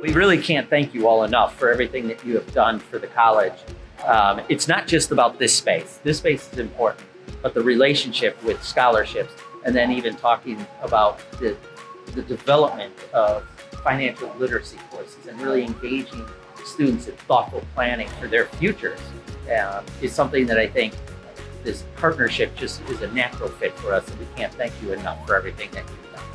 We really can't thank you all enough for everything that you have done for the college. It's not just about this space. This space is important, but the relationship with scholarships, and then even talking about the development of financial literacy courses and really engaging students in thoughtful planning for their futures is something that I think this partnership just is a natural fit for us, and we can't thank you enough for everything that you've done.